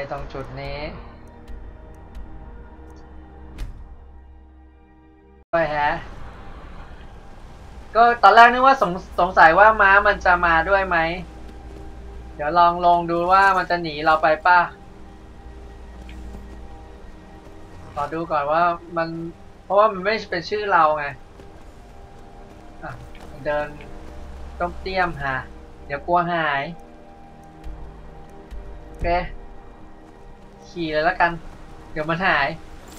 ตรงจุดนี้ไปฮะก็ตอนแรกนึกว่าสงสัยว่าม้ามันจะมาด้วยไหมเดี๋ยวลองดูว่ามันจะหนีเราไปป่ะขอดูก่อนว่ามันเพราะว่ามันไม่เป็นชื่อเราไงเดินต้องเตรียมหาเดี๋ยวกลัวหายโอเคขี่เลยแล้วกันเดี๋ยวมันหาย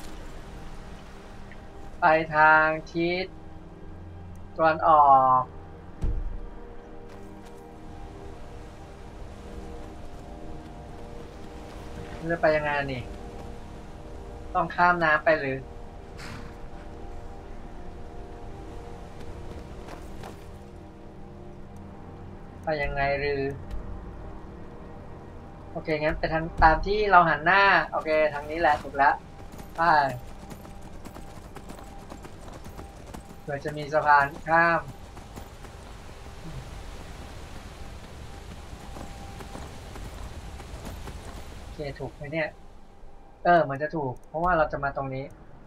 ไปทางทิศตะวันออกจะไปยังไงนี่ต้องข้ามน้ำไปหรือไปยังไงหรือโอเคงั้นไปทางตามที่เราหันหน้าโอเคทางนี้แหละถูกแล้วไปเผื่อจะมีสะพานข้ามโอเคถูกไหมเนี่ยเหมือนจะถูกเพราะว่าเราจะมาตรงนี้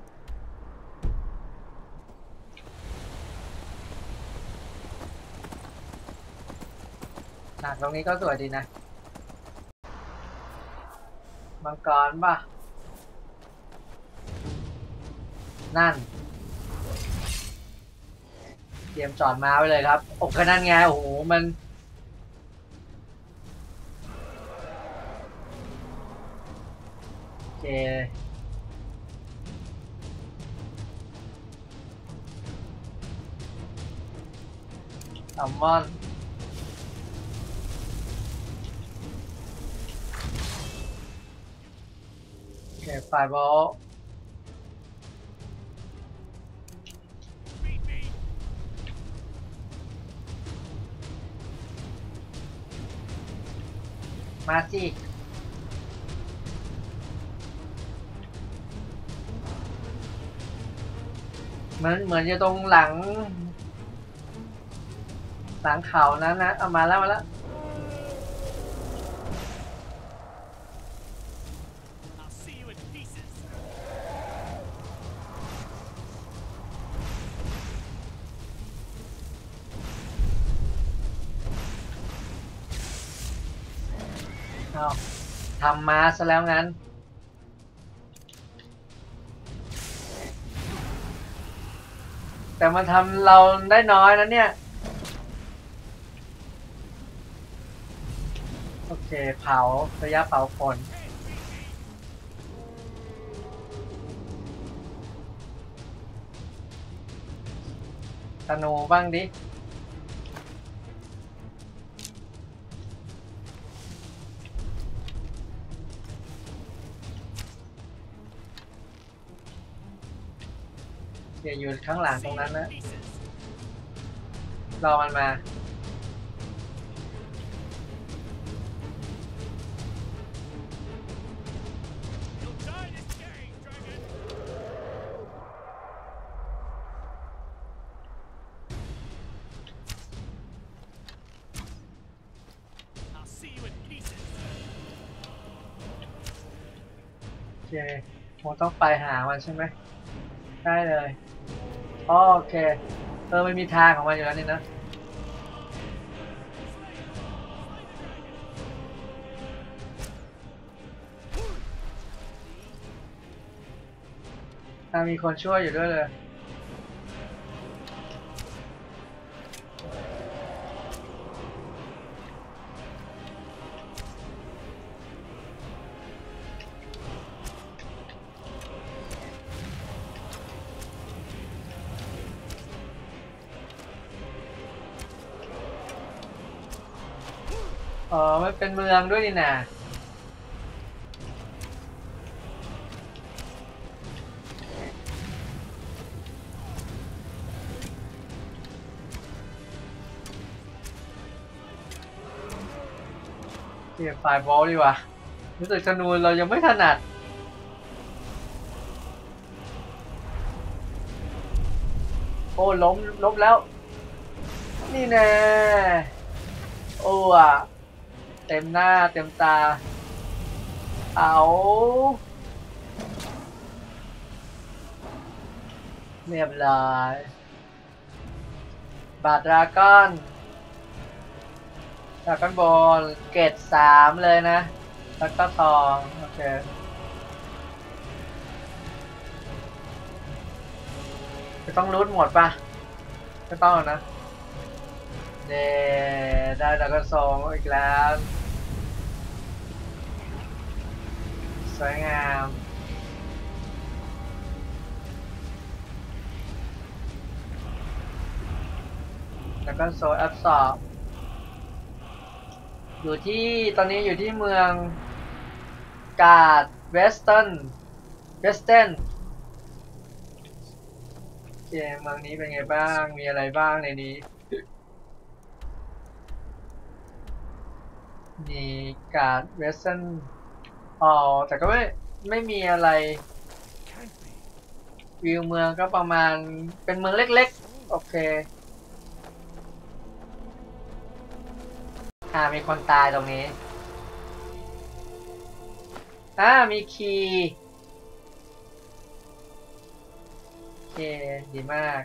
ตรงนี้ก็สวยดีนะมังกรป่ะนั่นเตรียมจอดม้าไว้เลยครับโอ้ก็นั่นไงโอ้โหมันโอเคอัลมอนด์โอเคไฟบอลมาสิเหมือนอยู่ตรงหลังเขานั้นนะเอามาแล้วเอาทำมาซะแล้วงั้นแต่มันทำเราได้น้อยนะเนี่ยโอเคเผาระยะเผาฝนธนูบ้างดิอย่าอยู่ข้างหลังตรงนั้นนะรอมันมาโอเคคงต้องไปหามันใช่ไหมได้เลยโอเคมันมีทางของมันอยู่แล้วนี่นะมีคนช่วยอยู่ด้วยเลยมันเป็นเมืองด้วยนี่นะเก็บไฟบอลดีกว่ารู้สึกธนูเรายังไม่ถนัดโอ้ล้มแล้วนี่แน่โอ้อะเต็มหน้าเต็มตาเอาเรียบร้อยบาทดราก้อนบอลเกรด3เลยนะแล้วก็ทองโอเคจะต้องรูทหมดปะไม่ต้องนะเด้ได้ดราก้อนทองอีกแล้วสวยงามแล้วก็โซลแอบสอบอยู่ที่ตอนนี้อยู่ที่เมืองกาดเวสเทิร์นเกมเมืองนี้เป็นไงบ้างมีอะไรบ้างในนี้มีกาดเวสเทิร์นอ๋อแต่ก็ไม่มีอะไรวิวเมืองก็ประมาณเป็นเมืองเล็กๆโอเคมีคนตายตรงนี้มีคีย์โอเคดีมาก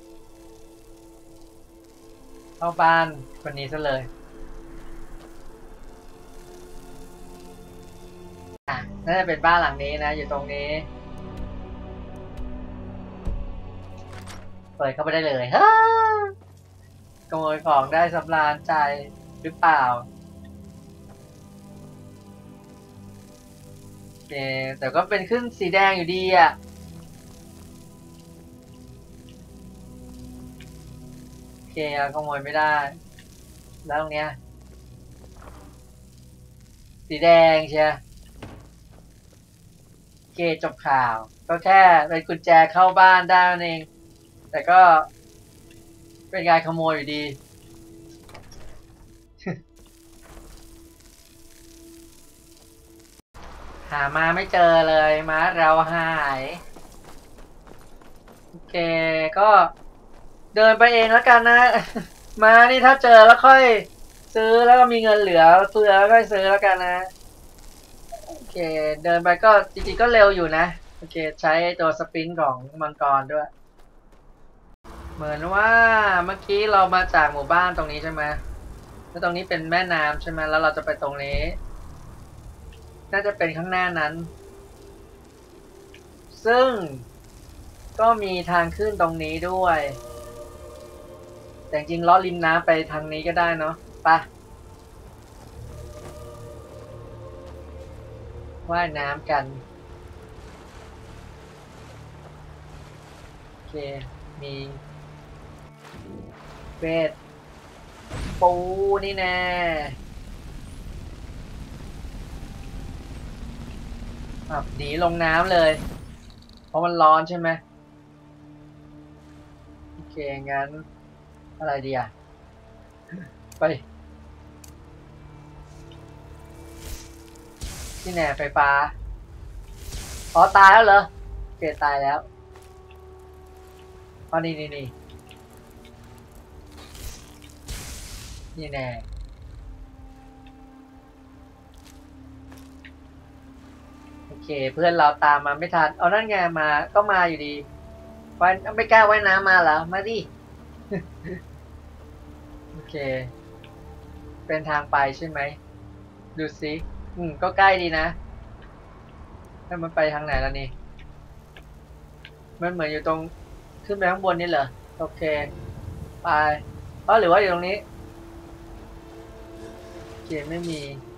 เข้าบ้านคนนี้ซะเลยน่าจะเป็นบ้านหลังนี้นะอยู่ตรงนี้เปิดเข้าไปได้เลยฮ่าขโมยของได้สำราญใจหรือเปล่าโอเคแต่ก็เป็นขึ้นสีแดงอยู่ดีอ่ะโอเคขโมยไม่ได้แล้วตรงเนี้ยสีแดงเชียโอเคจบข่าวก็แค่เป็นกุญแจเข้าบ้านได้นั่นเองแต่ก็เป็นการขโมยอยู่ดี หามาไม่เจอเลยม้าเราหายโอเคก็เดินไปเองแล้วกันนะ มานี่ถ้าเจอแล้วค่อยซื้อแล้วก็มีเงินเหลือเฟือแล้วค่อยซื้อแล้วกันนะโอเคเดินไปก็จริงๆก็เร็วอยู่นะโอเคใช้ตัวสปรินต์ของมังกรด้วยเหมือนว่าเมื่อกี้เรามาจากหมู่บ้านตรงนี้ใช่ไหมแล้วตรงนี้เป็นแม่น้ำใช่ไหมแล้วเราจะไปตรงนี้น่าจะเป็นข้างหน้านั้นซึ่งก็มีทางขึ้นตรงนี้ด้วยแต่จริงๆล้อริมน้ำไปทางนี้ก็ได้เนาะไปว่ายน้ำกันโอเคมีเวทปูนี่แน่หนีลงน้ำเลยเพราะมันร้อนใช่ไหมโอเคงั้นอะไรดีอ่ะไปที่แน่ไฟฟ้าอ๋อตายแล้วเหรอโอเคตายแล้วอ๋อนี่แน่โอเคเพื่อนเราตามมาไม่ทันเอานั่นไงมาก็มาอยู่ดีว่ายไม่กล้าว่ายน้ำมาเหรอมาดิโอเคเป็นทางไปใช่ไหมดูสิก็ใกล้ดีนะถ้ามันไปทางไหนแล้วนี่มันเหมือนอยู่ตรงขึ้นไปข้างบนนี่เหรอโอเคไปหรือว่าอยู่ตรงนี้โอเคไม่มี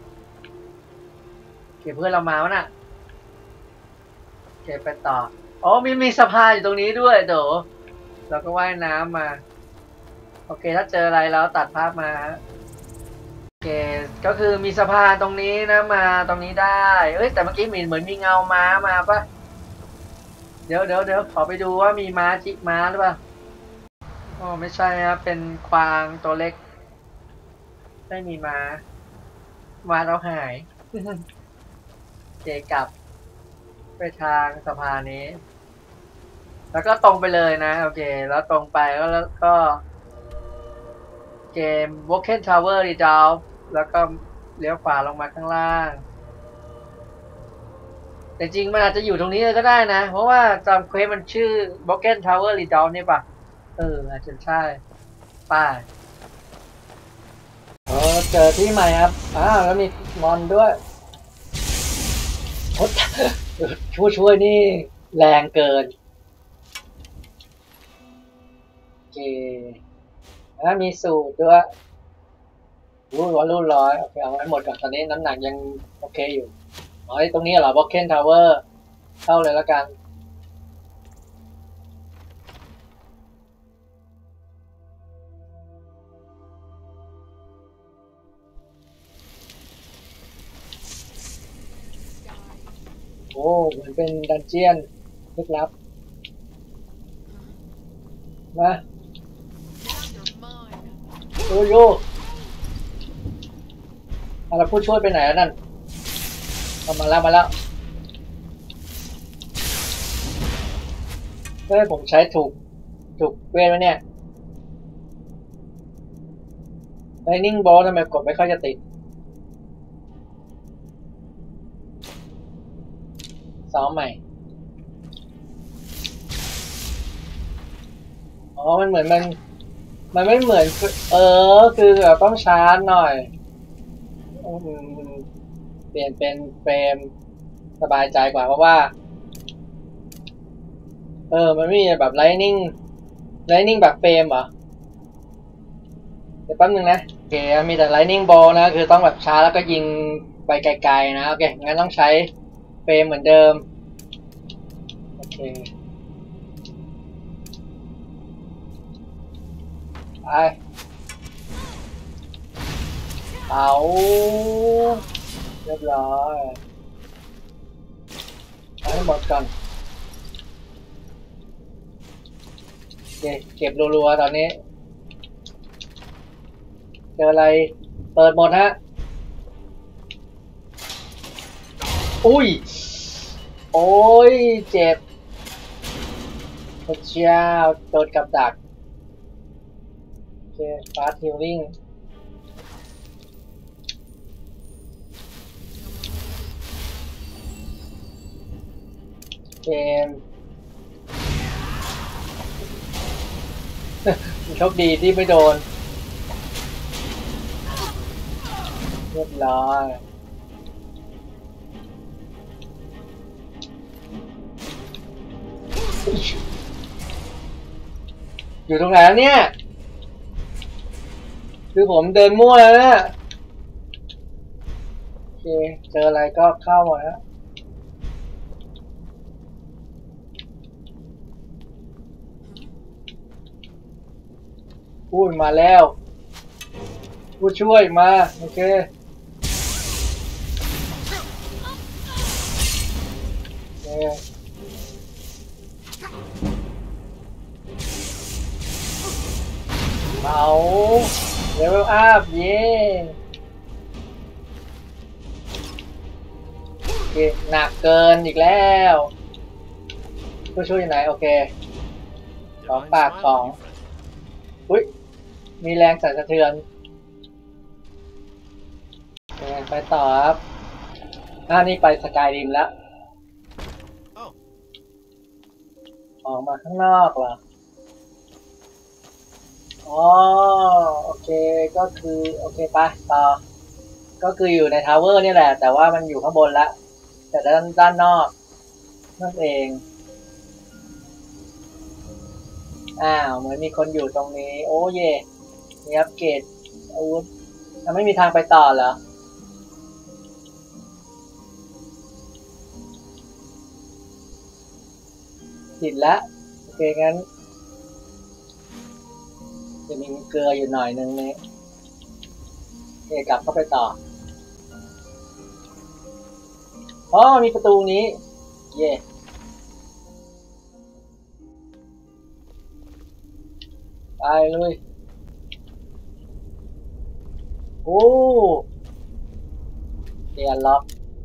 โอเคเพื่อนเรามาวะน่ะโอเคไปต่ออ๋อมีสะพานอยู่ตรงนี้ด้วยโดเราก็ว่ายน้ำมาโอเคถ้าเจออะไรแล้วตัดภาพมาโอเคก็คือมีสะพานตรงนี้นะมาตรงนี้ได้เอ้ยแต่เมื่อกี้เหมือนมีเงาม้ามาปะเดี๋ยวขอไปดูว่ามีม้าจิกม้าหรือเปล่าอ๋อไม่ใช่ครับเป็นควางตัวเล็กไม่มีม้าเราหายโอเคกลับไปทางสะพานนี้แล้วก็ตรงไปเลยนะโอเคแล้วตรงไปก็เกม Broken Tower Redoubt แล้วก็เลี้ยวขวาลงมาข้างล่างแต่จริงมันอาจจะอยู่ตรงนี้เลยก็ได้นะเพราะว่าจำเควสมันชื่อ Broken Tower Redoubt นี่ป่ะอาจจะใช่ป้ายเจอที่ใหม่ครับแล้วมีมอนด้วยโอ้ช่วยนี่แรงเกินโอเคแล้วมีสูตรด้วยรุ่น 100โอเคเอาไว้หมดก่อนตอนนี้น้ำหนักยังโอเคอยู่ตรงนี้เหรอ Broken Tower เข้าเลยแล้วกันเหมือนเป็นดันเจียนลึกลับมาโยเราผู้ช่วยไปไหนแล้วนั่นมาแล้วผมใช้ถูกเวทแล้วเนี่ย Lightning Bolt ทำไมกดไม่ค่อยจะติดซ้อมใหม่มันเหมือนมันไม่เหมือนคือแบบต้องชาร์จหน่อยเปลี่ยนเป็นเฟรมสบายใจกว่าเพราะว่ามันไม่มีแบบ Lightning แบบเฟรมเหรอเดี๋ยวแป๊บนึงนะโอเคมีแต่ Lightning Bolt นะคือต้องแบบชาร์จแล้วก็ยิงไปไกลๆนะโอเคงั้นต้องใช้เฟรมเหมือนเดิมโอเคไปเอาเรียบร้อยให้หมดก่อนเก็บรัวๆตอนนี้เจออะไรเปิดหมดฮะอุ้ยโอ้ยเจ็บพระเจ้าโดนกับดักโอเคฟาสต์ฮีลลิ่งเกมโชคดีที่ไม่โดนเรียบร้อยอยู่ตรงไหนแล้วเนี่ยคือผมเดินมั่วแล้วนะโอเคเจออะไรก็เข้ามาแล้วพูดมาแล้วผู้ช่วยมาโอเคเอาเลเวลอัพเย่โอเคหนักเกินอีกแล้วผู้ช่วยอยู่ไหนโอเคของปากของอุ้ยมีแรงสั่นสะเทือนไปต่อครับนี่ไปสกายริมแล้วออกมาข้างนอกเหรอโอเคก็คือโอเคไปต่อก็คืออยู่ในทาวเวอร์นี่แหละแต่ว่ามันอยู่ข้างบนละแต่ด้านนอกนั่นเองเหมือนมีคนอยู่ตรงนี้โอ้เย่มีอัปเกรดอาวุธไม่มีทางไปต่อเหรอผิดละโอเคงั้นจะมีเกลืออยู่หน่อยนึงนี้โอเคกลับเข้าไปต่อมีประตูนี้เย่ไปเลยโอ้เรียนล็อก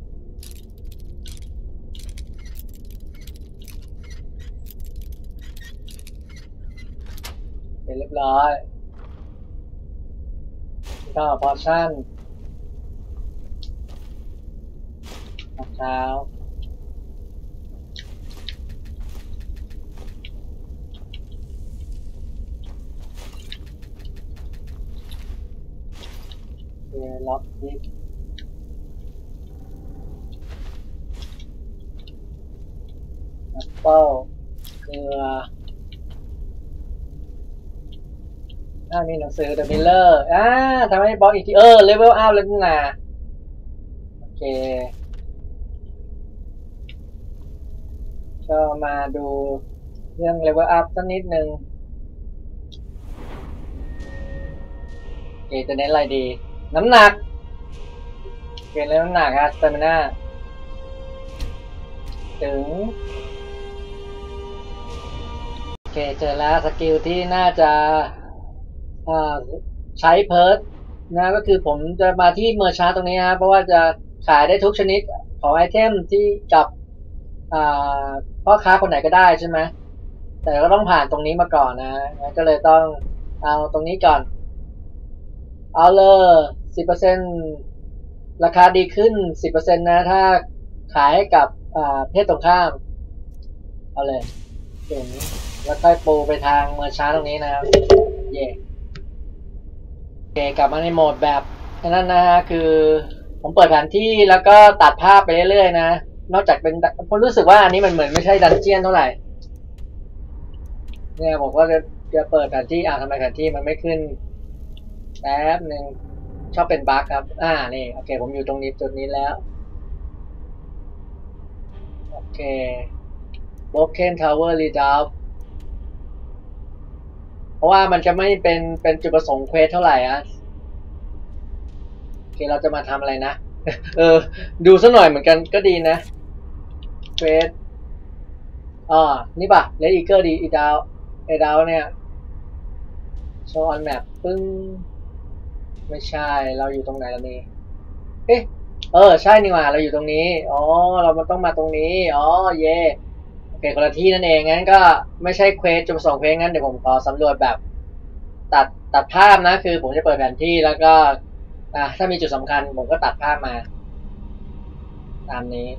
เรียบร้อยก็พอชั่นมะพร้าวล็อกดิแอปเปิลเกลือมีหนังสือ The Miller ทำให้บล็อกอีกทีเลเวลอัพแล้วนี่นะโอเคก็มาดูเรื่องเลเวลอัพสักนิดนึงโอเคจะเน้นอะไรดีน้ำหนักเปลี่ยนเรื่องน้ำหนักสเตมิน่าถึงโอเคเจอแล้วสกิลที่น่าจะใช้เพิร์ทนะก็คือผมจะมาที่เมอร์ชาร์ตตรงนี้นะเพราะว่าจะขายได้ทุกชนิดของไอเทมที่กับพ่อค้าคนไหนก็ได้ใช่ไหมแต่ก็ต้องผ่านตรงนี้มาก่อนนะก็เลยต้องเอาตรงนี้ก่อนเอาเลย 10% ราคาดีขึ้น 10% นะถ้าขายให้กับเพศตรงข้ามเอาเลยอย่างนี้แล้วค่อยปูไปทางเมอร์ชาร์ตตรงนี้นะครับเย่โอเคกลับมาในโหมดแบบนั้นนะฮะคือผมเปิดแผนที่แล้วก็ตัดภาพไปเรื่อยๆนะนอกจากเป็นผมรู้สึกว่าอันนี้มันเหมือนไม่ใช่ดันเจียนเท่าไหร่เนี่ยผมก็จะเปิดแผนที่ทำไมแผนที่มันไม่ขึ้นแป๊บหนึ่งชอบเป็นบั๊กครับนี่โอเคผมอยู่ตรงนี้จุดนี้แล้วโอเค Broken Tower Redoubt เพราะว่ามันจะไม่เป็นจุดประสงค์เควสเท่าไหร่โอเคเราจะมาทำอะไรนะดูซะหน่อยเหมือนกันก็ดีนะเควสนี่ป่ะเลดอีเกอร์ดีดาวเนี่ยโชว์ออนแมปปึ้งไม่ใช่เราอยู่ตรงไหนแล้วนี่ใช่นี่หว่าเราอยู่ตรงนี้เรามันต้องมาตรงนี้เย่โอเคคนละที่นั่นเองงั้นก็ไม่ใช่เควสจุดประสงค์เควสงั้นเดี๋ยวผมขอสำรวจแบบตัดภาพนะคือผมจะเปิดแผนที่แล้วก็ถ้ามีจุดสำคัญผมก็ตัดภาพมาตามนี้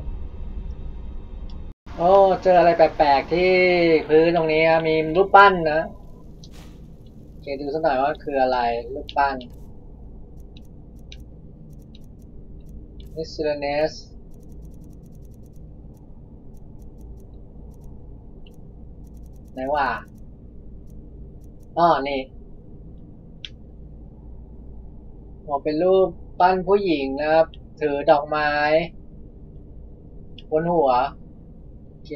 เจออะไรแปลกๆที่พื้นตรงนี้มีรูปปั้นนะโอเคดูสักหน่อยว่าคืออะไรรูปปั้น miscellaneous ไหนว่านี่เป็นรูปปั้นผู้หญิงนะครับถือดอกไม้บนหัวโอเค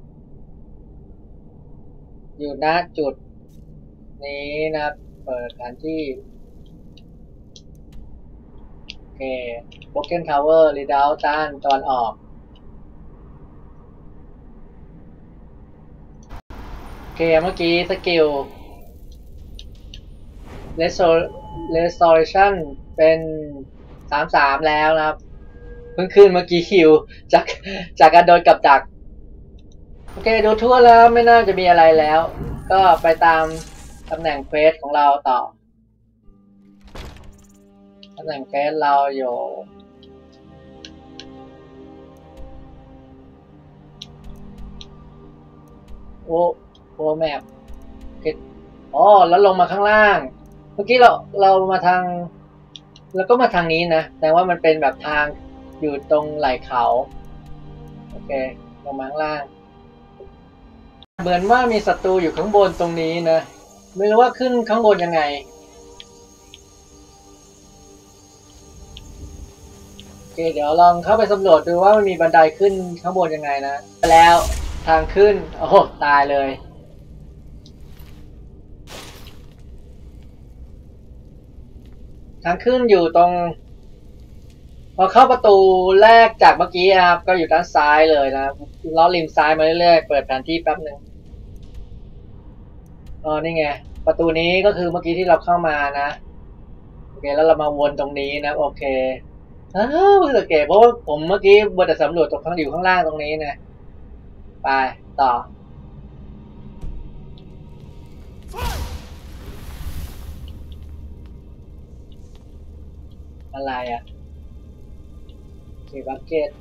อยู่ณจุดนี้นะครับเปิดแผนที่โอเค Broken Tower Redoubt ด้านตอนออกโอเคเมื่อกี้สกิล Restoration เป็น33แล้วนะครับเพิ่งขึ้นเมื่อกี้คิวจากการโดนกับดักโอเคดูทั่วแล้วไม่น่าจะมีอะไรแล้วก็ไปตามตำแหน่งเควสของเราต่อตำแหน่งเควสเราอยู่โอแมปแล้วลงมาข้างล่างเมื่อกี้เรามาทางแล้วก็มาทางนี้นะแต่ว่ามันเป็นแบบทางอยู่ตรงไหล่เขาโอเคลงมาข้างล่างเหมือนว่ามีศัตรูอยู่ข้างบนตรงนี้นะไม่รู้ว่าขึ้นข้างบนยังไงโอเคเดี๋ยวลองเข้าไปสำรวจดูว่ามันมีบันไดขึ้นข้างบนยังไงนะแล้วทางขึ้นตายเลยทางขึ้นอยู่ตรงพอเข้าประตูแรกจากเมื่อกี้ครับก็อยู่ด้านซ้ายเลยนะล้อริมซ้ายมาเรื่อยๆเปิดแผนที่แป๊บนึงนี่ไงประตูนี้ก็คือเมื่อกี้ที่เราเข้ามานะโอเคแล้วเรามาวนตรงนี้นะโอเคเพิ่งสังเกตเพราะว่าผมเมื่อกี้บนแต่สำรวจตรงข้างอยู่ข้างล่างตรงนี้นะไปต่ออะไรโอเคบัคเก็ต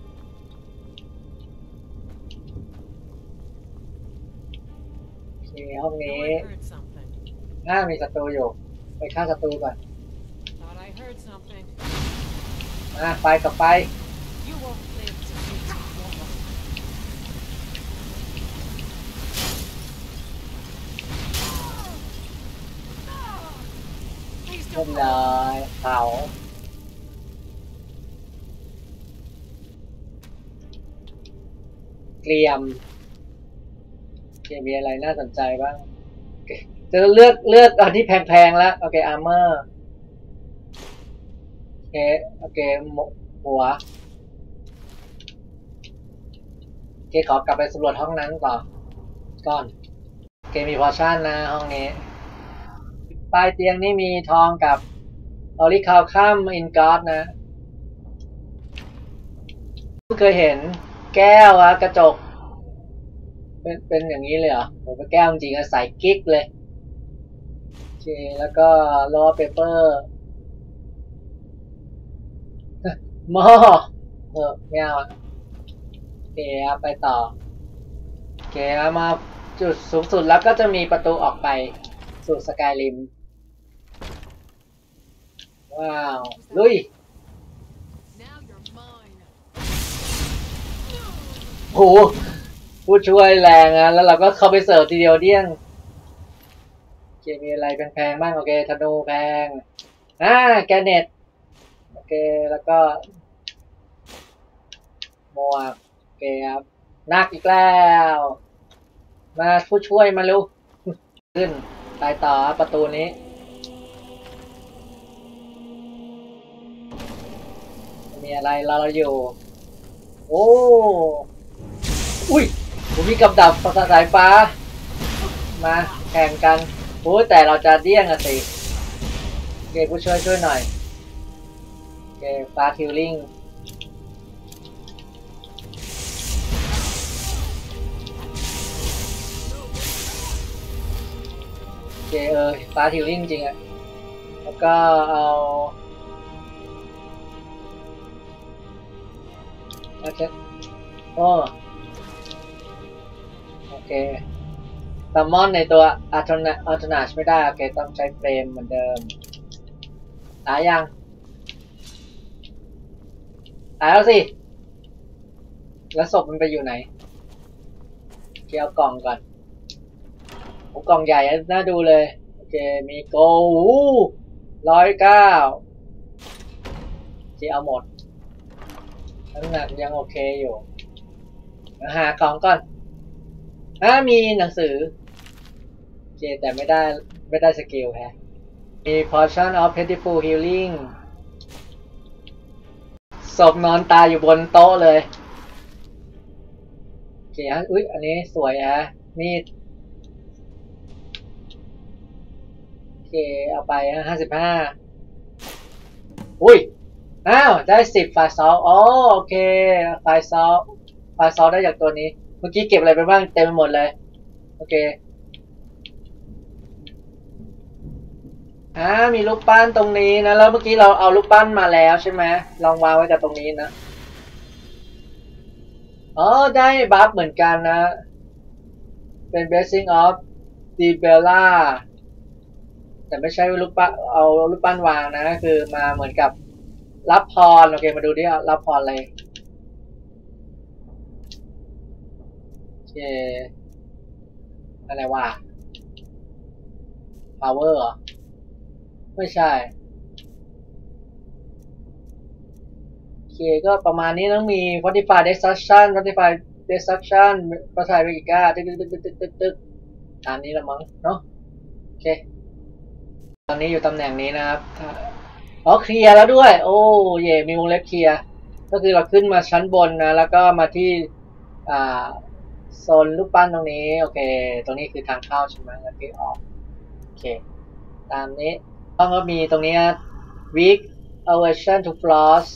โอเคห้องนี้มีศัตรูอยู่ไปฆ่าศัตรูก่อน heard something. ไปกับไป You won't live to see tomorrow. เรียบร้อยเผาเกรียมมีอะไรน่าสนใจบ้างจะเลือกอันที่แพงๆแล้วโอเคอาร์เมอร์โอเคหัวโอเคขอกลับไปสำรวจห้องนั้นต่อก่อนโอเคมีพอชั่นนะห้องนี้ปลายเตียงนี่มีทองกับออริคาลคัมอินกอสนะเคยเห็นแก้วอะกระจกเป็นอย่างนี้เลยเหรอผมเป็นแก้วจริงๆใส่กิ๊กเลยโอเคแล้วก็ล้อเปเปอร์หม้อไม่เอาโอเคไปต่อโอเคมาจุดสูงสุดแล้วก็จะมีประตูออกไปสู่สกายริมว้าวลุยโหผู้ช่วยแรงนะแล้วเราก็เข้าไปเสิร์ฟทีเดียวเดี้ยงโอเคมีอะไรแพงๆบ้างโอเคธนูแพงแกเน็ตโอเคแล้วก็หมวกโอเคครับนักอีกแล้วมาผู้ช่วยมาเร็วขึ้นไปต่อประตูนี้มีอะไรเราอยู่โอ้อุ้ยผมมีกับดักสายฟ้ามาแข่งกันโอ้แต่เราจะเดี้ยงอะสิโอเคผู้ช่วยหน่อยโอเคฟ้าทิลลิ่งโอเคฟ้าทิลลิ่งจริงอะแล้วก็เอาโอเคซัมมอนในตัวอัลโทนาชไม่ได้โอเคต้องใช้เฟรมเหมือนเดิมตายยังตายแล้วสิแล้วศพมันไปอยู่ไหนเกี่ยวกล่องก่อนกล่องใหญ่น่าดูเลยโอเคมีโก109ที่เอาหมดน้ำหนักยังโอเคอยู่หาของก่อนมีหนังสือโอเคแต่ไม่ได้สกิลแฮะมี Potion of Pitiful Healing ศพนอนตายอยู่บนโต๊ะเลยโอเคอุ๊ยอันนี้สวยมีดโอเคเอาไป55อุ้ยได้10ไฟซอลโอเคไฟซอลได้จากตัวนี้เมื่อกี้เก็บอะไรไปบ้างเต็มไปหมดเลยโอเคมีรูปปั้นตรงนี้นะแล้วเมื่อกี้เราเอารูปปั้นมาแล้วใช่ไหมลองวางไว้กับตรงนี้นะได้บัฟเหมือนกันนะเป็น Blessing of Dibella แต่ไม่ใช่รูปปั้นเอารูปปั้นวางนะคือมาเหมือนกับรับพรโอเคมาดูดิรับพรอะไรโอเคอะไรวะ power เหรอไม่ใช่โอเคก็ประมาณนี้ต้องมี fortify destruction ภาษาเมกาตึกตามนี้ละมั้งเนาะโอเคตอนนี้อยู่ตำแหน่งนี้นะครับเคลียร์แล้วด้วยโอ้เย่มีวงเล็บเคลียร์ก็คือเราขึ้นมาชั้นบนนะแล้วก็มาที่โซนรูปปั้นตรงนี้โอเคตรงนี้คือทางเข้าใช่ไหมแล้วก็ออกโอเคตามนี้ห้องก็มีตรงนี้ weak aversion to floss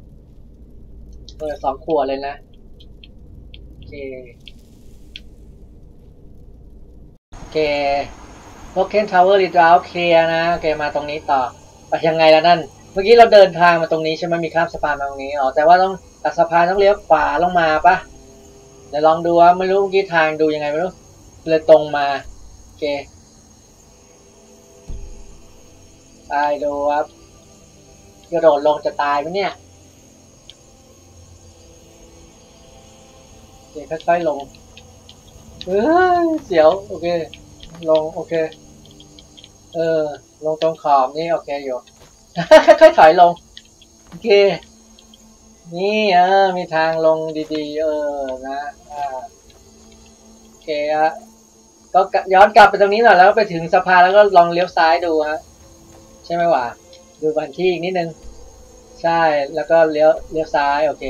2 ขวดเลยนะโอเคBroken Tower Redoubt เคลียร์นะโอเคมาตรงนี้ต่อไปยังไงล่ะนั่นเมื่อกี้เราเดินทางมาตรงนี้ใช่ไหมมีข้ามสะพานมาตรงนี้แต่ว่าต้องตัดสะพานต้องเลี้ยวขวาลงมาปะเดี๋ยวลองดูว่าไม่รู้เมื่อกี้ทางดูยังไงไม่รู้เลยตรงมาโอเคไปดูครับกระโดดลงจะตายไหมเนี่ยโอเคค่อยๆลงเสียวโอเคลงโอเคลงตรงขอบนี่โอเคอยู่ ค่อยๆถอยลงโอเคนี่มีทางลงดีๆนะโอเคก็ย้อนกลับไปตรงนี้หน่อยแล้วไปถึงสะพานแล้วก็ลองเลี้ยวซ้ายดูฮะใช่ไหมวะดูแผนที่อีกนิดนึงใช่แล้วก็เลี้ยวซ้ายโอเค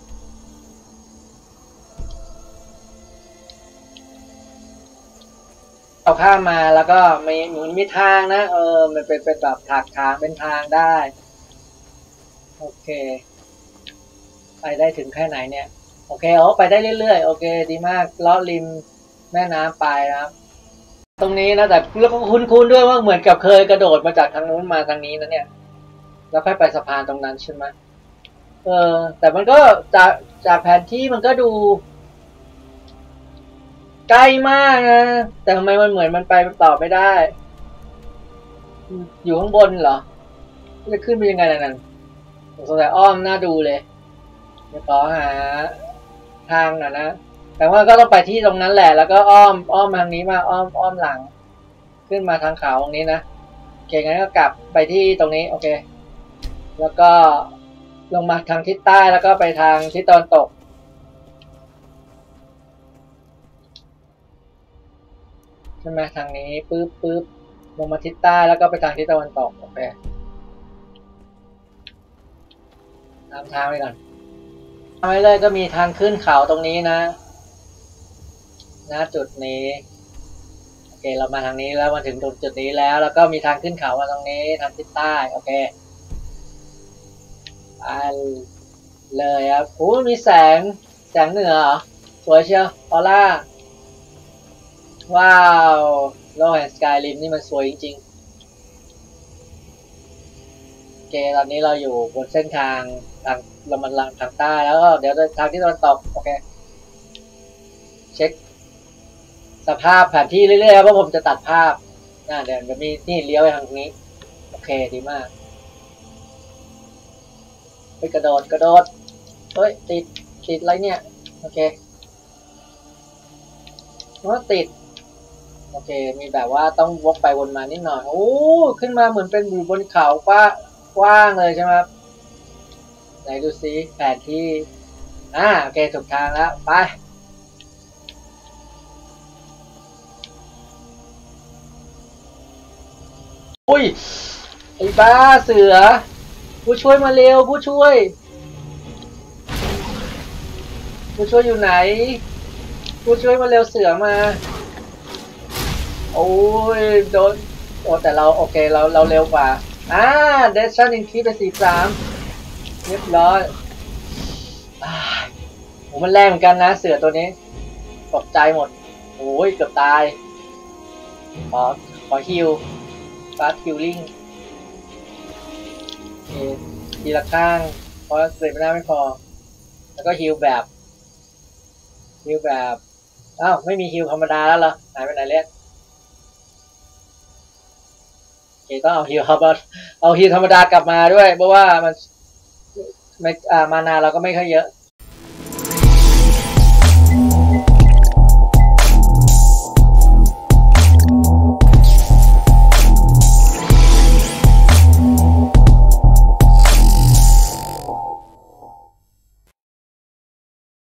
เอาข้ามมาแล้วก็มีทางนะมันเป็นแบบถากทางเป็นทางได้โอเคไปได้ถึงแค่ไหนเนี่ยโอเคไปได้เรื่อยๆโอเคดีมากเลาะริมแม่น้ำไปนะครับตรงนี้นะแต่แล้วก็คุ้นๆด้วยว่าเหมือนกับเคยกระโดดมาจากทางนู้นมาทางนี้นะเนี่ยแล้วค่อยไปสะพานตรงนั้นใช่ไหมแต่มันก็จากแผนที่มันก็ดูใกล้มากนะแต่ทำไมมันเหมือนมันไปต่อไม่ได้อยู่ข้างบนเหรอจะขึ้นไปยังไงนั่นสงสัยอ้อมน่าดูเลยเดี๋ยวขอหาทางหน่อยนะแต่ว่าก็ต้องไปที่ตรงนั้นแหละแล้วก็อ้อมมาทางนี้มาอ้อมหลังขึ้นมาทางเขาตรงนี้นะโอเคงั้นก็กลับไปที่ตรงนี้โอเคแล้วก็ลงมาทางทิศใต้แล้วก็ไปทางทิศตะวันตกใช่ไหมทางนี้ปึ๊บลงมาทิศใต้แล้วก็ไปทางทิศตะวันตกโอเคตามทางไปก่อนทางไปเลยก็มีทางขึ้นเขาตรงนี้นะจุดนี้โอเคเรามาทางนี้แล้วมาถึงตรงจุดนี้แล้วก็มีทางขึ้นเขามาตรงนี้ทางทิศใต้โอเคไปเลยครับโอ้มีแสงเหนือเหรอสวยเชียวออร่าว้าวโลกแห่งสกายริมนี่มันสวยจริงๆโอเคตอนนี้เราอยู่บนเส้นทางเรามันทางใต้แล้วก็เดี๋ยวทางที่ตะวันตกโอเคเช็คสภาพแผนที่เรื่อยๆครับว่าผมจะตัดภาพเดี๋ยวจะมีนี่เลี้ยวไปทางนี้โอเคดีมากไปกระโดดเฮ้ยติดอะไรเนี่ยโอเคว่าติดโอเคมีแบบว่าต้องวกไปวนมานิดหน่อยโอ้ขึ้นมาเหมือนเป็นอยู่บนเขากว้างเลยใช่ไหมครับไหนดูซิแผนที่โอเคถูกทางแล้วไปอุ้ยไอ้บ้าเสือผู้ช่วยมาเร็วผู้ช่วยอยู่ไหนผู้ช่วยมาเร็วเสือมาโอ้ยโดนแต่เราโอเคเราเร็วกว่าเดชั่นอินคีไป43เรียบร้อยโอ้มันแรงเหมือนกันนะเสือตัวนี้ตกใจหมดโอ้ยเกือบตายขอฮิลฟาสฮิลลิ่งทีละข้างเพราะเกรดไม่ได้ไม่พอแล้วก็ฮิลแบบอ้าวไม่มีฮิลธรรมดาแล้วเหรอหายไปไหนเล่นโอเคต้องเอาฮิลธรรมดากลับมาด้วยเพราะว่ามันไม่มานาเราก็ไม่ค่อยเยอะ